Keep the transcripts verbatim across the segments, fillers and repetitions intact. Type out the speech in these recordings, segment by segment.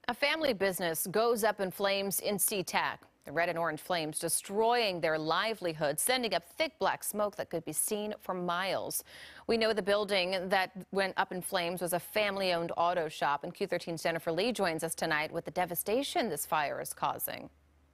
A family business goes up in flames in SeaTac. The red and orange flames destroying their livelihood, sending up thick black smoke that could be seen for miles. We know the building that went up in flames was a family-owned auto shop, and Q thirteen's Jennifer Lee joins us tonight with the devastation this fire is causing.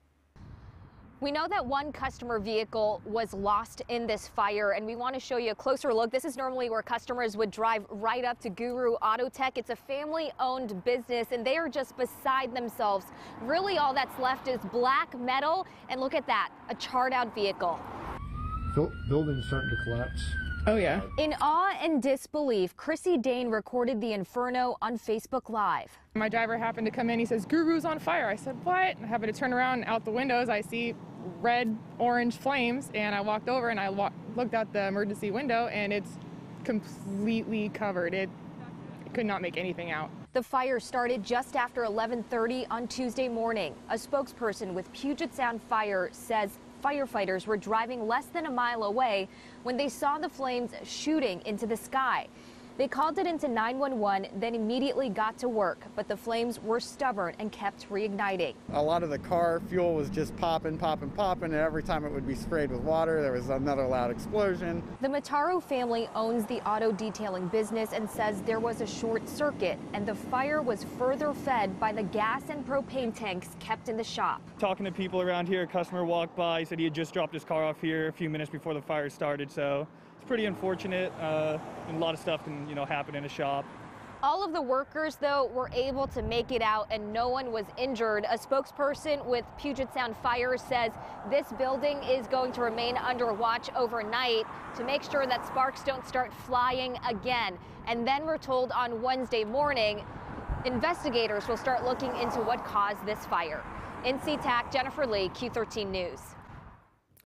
We know that one customer vehicle was lost in this fire, and we want to show you a closer look. This is normally where customers would drive right up to Guru Auto Tech. It's a family-owned business, and they are just beside themselves. Really, all that's left is black metal, and look at that, a charred-out vehicle. Building's starting to collapse. Oh, yeah. In awe and disbelief, Chrissy Dane recorded the inferno on Facebook Live. My driver happened to come in. He says, "Guru's on fire." I said, "What?" I happened to turn around out the windows. I see red, orange flames, and I walked over and I wa looked out the emergency window, and it's completely covered. It could not make anything out. The fire started just after eleven thirty on Tuesday morning. A spokesperson with Puget Sound Fire says firefighters were driving less than a mile away when they saw the flames shooting into the sky. They called it into nine one one, then immediately got to work, but the flames were stubborn and kept reigniting. A lot of the car fuel was just popping, popping, popping, and every time it would be sprayed with water, there was another loud explosion. The Mataro family owns the auto detailing business and says there was a short circuit, and the fire was further fed by the gas and propane tanks kept in the shop. Talking to people around here, a customer walked by, he said he had just dropped his car off here a few minutes before the fire started, so it's pretty unfortunate. Uh, and a lot of stuff can, you know, happen in a shop. All of the workers, though, were able to make it out and no one was injured. A spokesperson with Puget Sound Fire says this building is going to remain under watch overnight to make sure that sparks don't start flying again. And then we're told on Wednesday morning, investigators will start looking into what caused this fire. In SeaTac, Jennifer Lee, Q thirteen News.